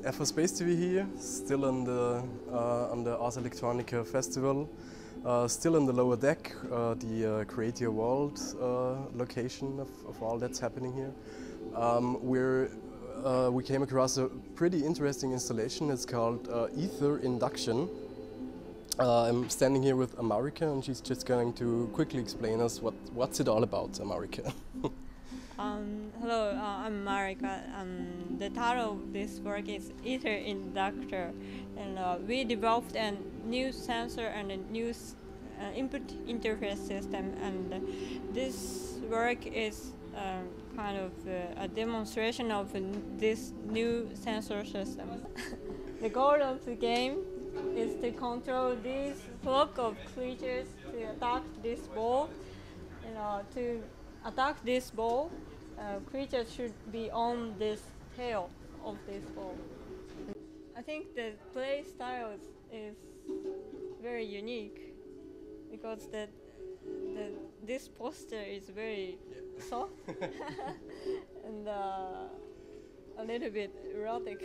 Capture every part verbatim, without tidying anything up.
F O Space T V here, still on the, uh, on the Ars Electronica Festival, uh, still on the lower deck, uh, the uh, Create Your World uh, location of, of all that's happening here. Um, we're, uh, we came across a pretty interesting installation. It's called uh, Ether Induction. Uh, I'm standing here with Amarika, and she's just going to quickly explain us what, what's it all about, Amarika. Um, hello, uh, I'm Marika. Um, the title of this work is Ether Inductor, and uh, we developed a new sensor and a new uh, input interface system, and uh, this work is uh, kind of uh, a demonstration of uh, this new sensor system. The goal of the game is to control this flock of creatures to attack this ball. You know, to attack this ball, uh, creatures should be on this tail of this ball. I think the play style is, is very unique because the, the, this poster is very soft and uh, a little bit erotic.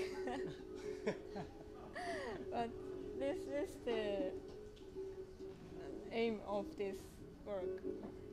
But this is the aim of this work.